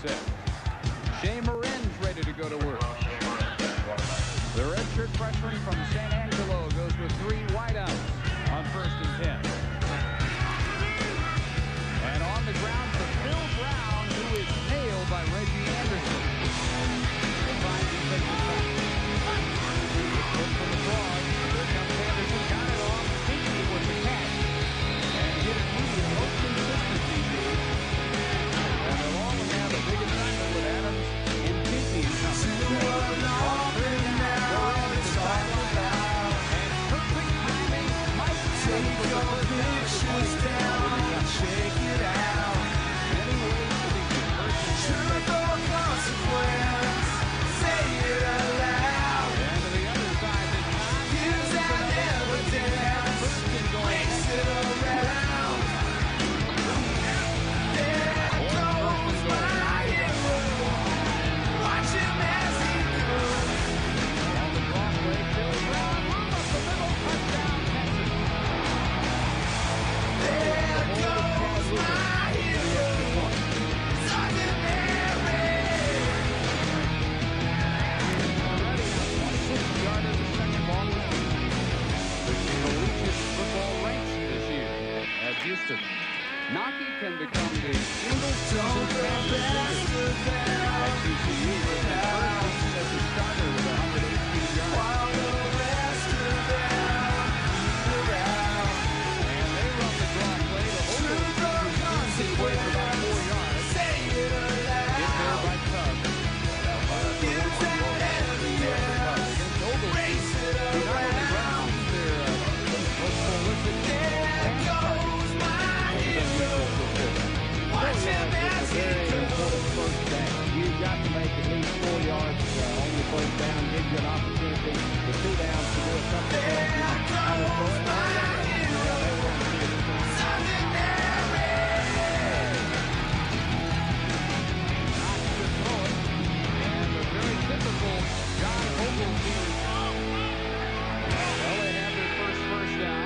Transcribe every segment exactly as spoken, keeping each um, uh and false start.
set. Shea Marin's ready to go to work. The redshirt freshman from San Angelo goes with three wideouts on first and ten. And on the ground for Phil Brown, who is nailed by Reggie Anderson. The fine defensive back. Look for the Frogs. Here comes Anderson. Got it off. Kinky with the catch. And hit it medium. No consistency here. And they'll all have a big assignment with Adams and Kinky coming. On third down, Moran is sidelined out. And perfect timing. Mike Take your pictures down. Check it out. Many ways to be conversing. Truth or consequence. Say it out loud. And to the other side this time. Use that evidence. Race it around. There goes my hero. Watch him as he goes. On the Broadway, Phil Brown. Up the middle. Touchdown, Texas. There goes my hero. Sergeant Mary. Already on twenty-six yard of the second ball. The collegiate football ranks this year at Houston. Knake can become the single season fastest at T C U with his first season as a starter with one hundred eighteen yards. While the rest of them around. And they run the draw play. The whole consequence for about four yards. Say it aloud. Get there by Tubb. Use that evidence. Race it around. They're most prolific. There goes my hero. Watch him as he goes. First down. You've got to make at least four yards uh, on your first down. Give you an opportunity to two downs to do a couple of things. There goes my hero. Sergeant Mary. Not to throw it. And a very typical John Oglesby. Well, they have their first first down.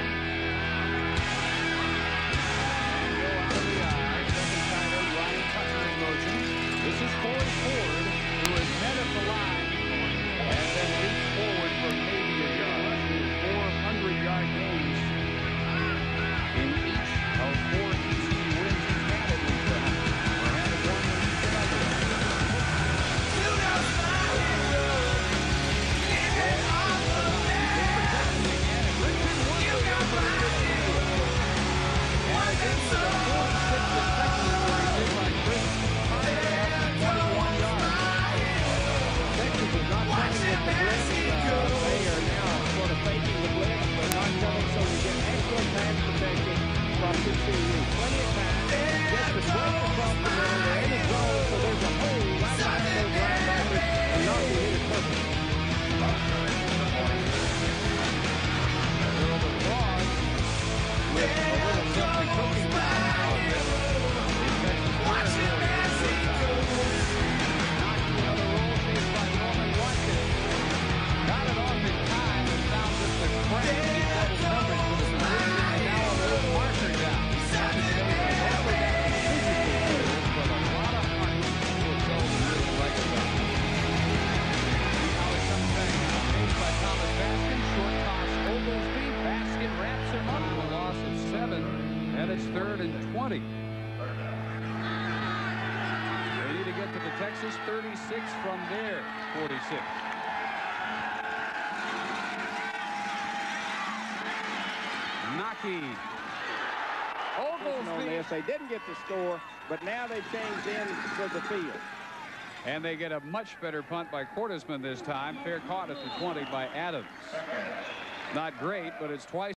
And go out of the eye. Second tight end, Ryan Tucker in motion. This is Corey Ford, who has met at the line and then leaps forward for maybe a yard. four hundred yard games in each of four T C U wins he's had in this round. They haven't won each another. You know my hero. Living on the land. You got my hero. One and so forty-six of Texas where he did like this. twenty-one yards. Texas is not coming with the blitz. Uh, they are now sort of faking the blitz, but not coming, so we get excellent pass protection from T C U. Plenty of time. Just the twelve across the middle. They're in the zone, so there's a hole right behind those linebackers, and not to hit it perfect. Well, the Frogs with a little something cooking now. Watch him as he goes. Knocking another roll chased by Norman Watkins. Got it off in time and found just a crack in his double coverage with his position and now a little marker down. But a lot of heart for Sheldon really likes that. See how he comes back now. Chased by Thomas Baskin. Short toss Oglesby. Baskin wraps him up with a loss of seven. And it's third and twenty. They need to get to the Texas thirty-six from there. forty-six. Knake. Oglesby. They didn't get the score, but now they've changed in to the field. And they get a much better punt by Quartersman this time. Fair caught at the twenty by Adams. Not great, but it's twice.